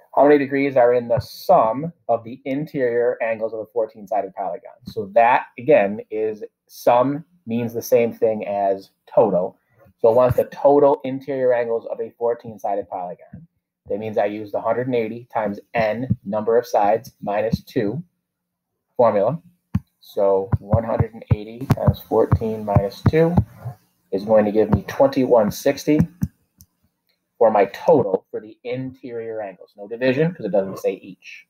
How many degrees are in the sum of the interior angles of a 14-sided polygon? So that, again, is sum means the same thing as total. So once the total interior angles of a 14-sided polygon, that means I use the 180 times n, number of sides, minus 2 formula. So 180 times 14 minus 2 is going to give me 2160 for my total for the interior angles. No division because it doesn't say each.